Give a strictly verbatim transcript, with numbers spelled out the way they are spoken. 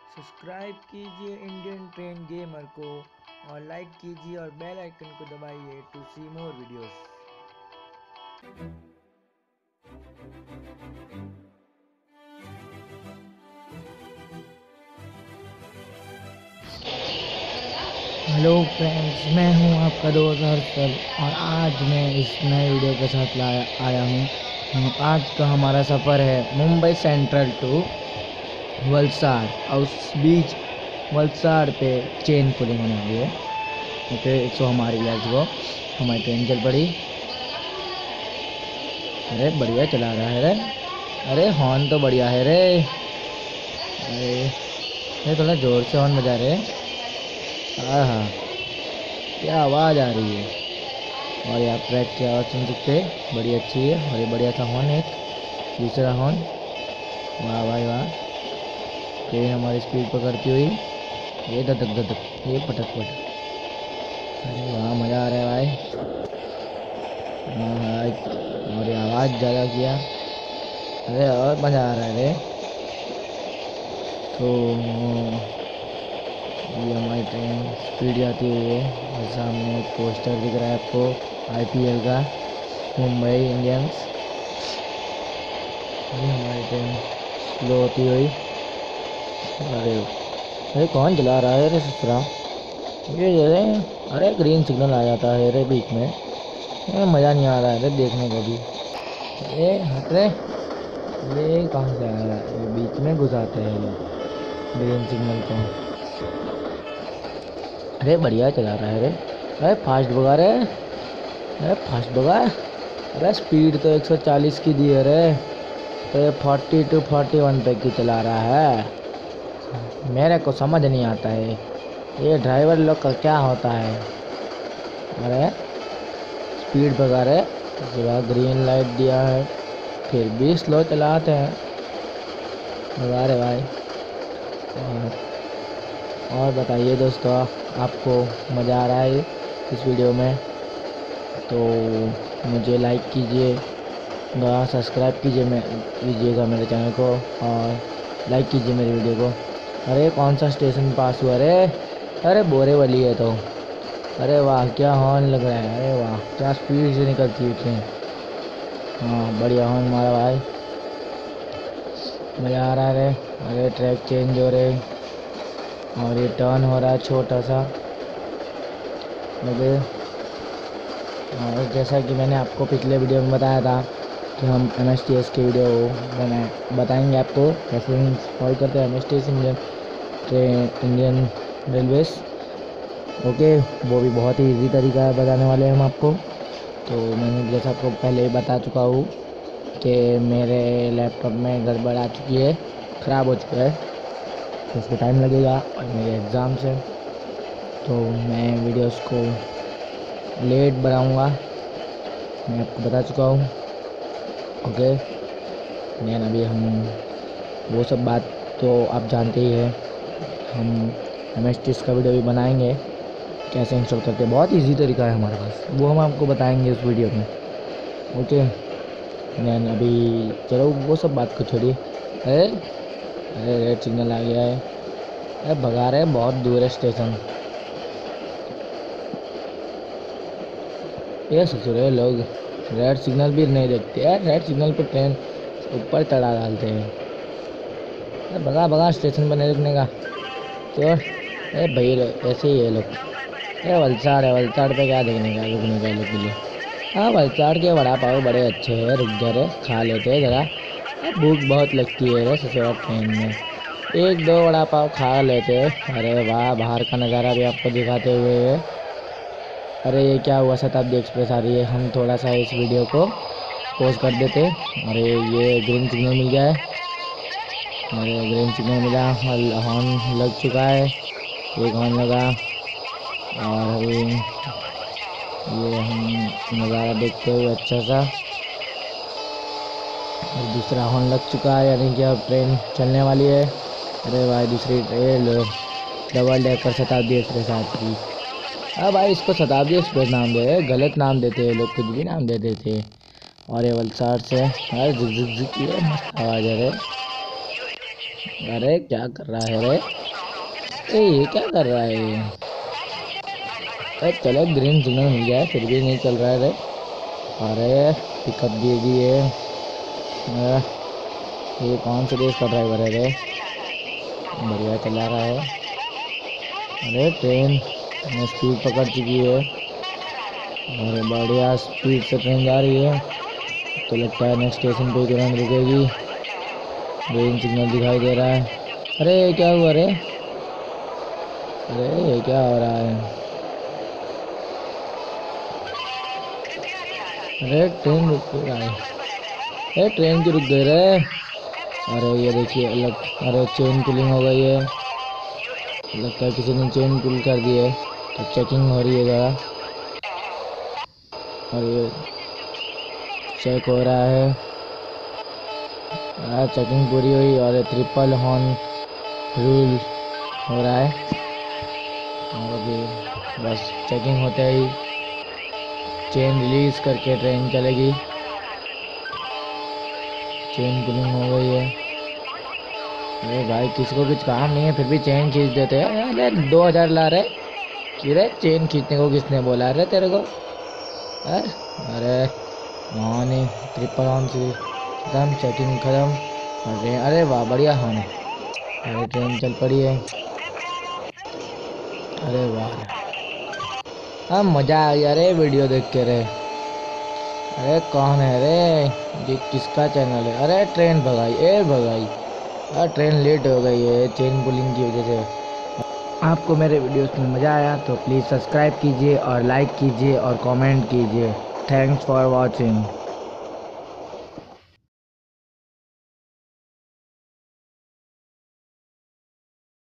Subscribe कीजिए Indian train gamer को और लाइक कीजिए और बेल आइकन को दबाइए to see more videos. Hello friends, मैं हूं आपका दोस्त हर्षल और आज मैं इस नए वीडियो के साथ लाया आया हूं। आज का हमारा सफ़र है मुंबई सेंट्रल टू वलसाड और उस बीच वलसाड पे चेन पुलिंग होने वाली है। ओके, सो हमारी लेट्स गो। हमारी ट्रेन चल पड़ी। अरे बढ़िया चला रहा है रे। अरे हॉर्न तो बढ़िया है रे। अरे ये थोड़ा ज़ोर से हॉर्न बजा रहे। हाँ हाँ, क्या आवाज़ आ रही है। और यहाँ ट्रैक की आवाज़ सुन सकते हैं, बड़ी अच्छी है। और ये बढ़िया सा हॉर्न, एक दूसरा हॉर्न। वाह भाई वाह। ट्रेन हमारी स्पीड पकड़ती हुई ये धधक धधक, ये पटक पटक। अरे वाह, मज़ा आ रहा है भाई। हाँ भाई, और ये आवाज़ ज़्यादा किया। अरे और मज़ा आ रहा है रे। तो ये हमारी ट्रेन स्पीड जाती हुई है और सामने एक पोस्टर दिख रहा है आपको आईपीएल का, मुंबई इंडियंस। ये हमारी ट्रेन स्लो होती हुई। अरे अरे कौन चला रहा है रे ससुरा ये ये अरे ग्रीन सिग्नल आ जाता है रे बीच में। ये मज़ा नहीं आ रहा है रे देखने को भी। ये हट रे, ये कहाँ से आ रहा है, ये बीच में घुसाते हैं लोग ग्रीन सिग्नल को। अरे बढ़िया चला रहा है रे। अरे फास्ट भगा रे। अरे फास्ट भगा। अरे स्पीड तो एक सौ चालीस की दी है रे, तो ये फोर्टी टू फोर्टी वन तक की चला रहा है। मेरे को समझ नहीं आता है ये ड्राइवर लोग का क्या होता है। अरे स्पीड भगा रहे, उसके बाद ग्रीन लाइट दिया है फिर भी स्लो चलाते हैं। भगा रहे भाई। और, और बताइए दोस्तों, आपको मज़ा आ रहा है इस वीडियो में? तो मुझे लाइक कीजिए, सब्सक्राइब कीजिए मैं कीजिएगा मेरे चैनल को और लाइक कीजिए मेरी वीडियो को। अरे कौन सा स्टेशन पास हुआ रे? अरे बोरेवली है तो। अरे वाह, क्या हॉर्न लग रहा है। अरे वाह, क्या स्पीड से निकलती है ट्रेन। हाँ बढ़िया हॉर्न मारा भाई, मज़ा आ रहा है रे। अरे ट्रैक चेंज हो रहे और ये टर्न हो रहा है छोटा सा। अरे और जैसा कि मैंने आपको पिछले वीडियो में बताया था कि हम एम एस टी एस की वीडियो बनाए बताएंगे आपको कैसे इंस्टॉल करते हैं M S T S Indian train Indian railways. Okay, वो भी बहुत ही इजी तरीका है बताने वाले हैं हम आपको। तो मैंने जैसा आपको पहले ही बता चुका हूँ कि मेरे लैपटॉप में गड़बड़ आ चुकी है, ख़राब हो चुका है, तो उसको टाइम लगेगा और मेरे एग्ज़ाम्स हैं, तो मैं वीडियोस को लेट बनाऊँगा, मैं आपको बता चुका हूँ। ओके, लेकिन अभी हम वो सब बात तो आप जानते ही हैं। हम एम एस टी एस का वीडियो भी बनाएंगे कैसे इंस्टॉल करते हैं, बहुत इजी तरीका है हमारे पास, वो हम आपको बताएंगे इस वीडियो में। ओके, लेकिन अभी चलो वो सब बात को छोड़िए। अरे अरे रेड सिग्नल आ गया है। अरे भगा रहे, बहुत दूर है स्टेशन। ये ससुर है, लोग रेड सिग्नल भी नहीं देखते यार। रेड सिग्नल पे ट्रेन ऊपर चढ़ा डालते हैं। अरे भगा भगा, स्टेशन पर नहीं रुकने का तो। अरे भैया ऐसे ही है लोग। अरे वलसाड है, वलसाड पे क्या देखने का रुकने का लोग के लिए। हाँ वलसाड के वड़ा पाव बड़े अच्छे हैं, रुक जा रे खा लेते हैं ज़रा। भूख बहुत लगती है रे ससुराल ट्रेन में, एक दो वड़ा पाव खा लेते हैं। अरे वाह, बाहर का नज़ारा भी आपको दिखाते हुए है। अरे ये क्या हुआ, शताब्दी एक्सप्रेस आ रही है। हम थोड़ा सा इस वीडियो को पॉज कर देते। अरे ये ग्रीन सिग्नल मिल गया है। अरे ग्रीन सिग्नल मिला, हॉर्न लग चुका है, एक हॉर्न लगा और अभी ये हम नज़ारा देखते हुए अच्छा सा। और दूसरा हॉर्न लग चुका है, यानी कि अब ट्रेन चलने वाली है। अरे भाई, दूसरी train double decker Shatabdi express आ चुकी। अब भाई इसको शताब्दी एक्सप्रेस नाम दे, गलत नाम देते हैं लोग, कुछ भी नाम दे देते हैं। और ये वलसाड से अरे झिक झिक झिक की है, मस्त आवाज़ है रे। अरे क्या कर रहा है रे। ए ये क्या कर रहा है ये? अरे चलो ग्रीन सिग्नल मिल गया है फिर भी नहीं चल रहा है रे। अरे पिकअप दे दिए। अरे, ये कौन से देश का ड्राइवर है रे? बढ़िया चला रहा है। अरे ट्रेन स्पीड पकड़ चुकी है। अरे बढ़िया स्पीड से ट्रेन जा रही है। तो लगता है नेक्स्ट स्टेशन पे तुरंत रुकेगी। ग्रीन सिग्नल दिखाई दे रहा है। अरे क्या हुआ रे? अरे ये क्या हो रहा है? अरे ट्रेन रुक रहा है। अरे ट्रेन की रुक गई रे। अरे ये देखिए अलग। अरे चेन पुलिंग हो गई है। लगता है किसी ने चेन पुल कर दी है। तो चेकिंग हो रही है ज़रा। और ये चेक हो रहा है। आ, चेकिंग पूरी हुई और ट्रिपल हॉर्न रूल हो रहा है। और अभी बस चेकिंग होते ही चेन रिलीज करके ट्रेन चलेगी। चेन पुलिंग हो गई है। अरे भाई किसी को कुछ काम नहीं है फिर भी चेन खींच देते हैं। अरे दो हज़ार ला रहे कि रे चेन खींचने को किसने बोला रे तेरे को? अरे अरे ऑन है ट्रिपल ऑन से खत्म चेकिंग खत्म। अरे अरे वाह बढ़िया हॉर्न है। अरे ट्रेन चल पड़ी है। अरे वाह अब मज़ा आ गया रे वीडियो देख के रे। अरे कौन है रे? ये किसका चैनल है? अरे ट्रेन भगाई ए भगाई। अरे ट्रेन लेट हो गई है चेन पुलिंग की वजह से। आपको मेरे वीडियोस में मज़ा आया तो प्लीज़ सब्सक्राइब कीजिए और लाइक कीजिए और कमेंट कीजिए। Thanks for watching.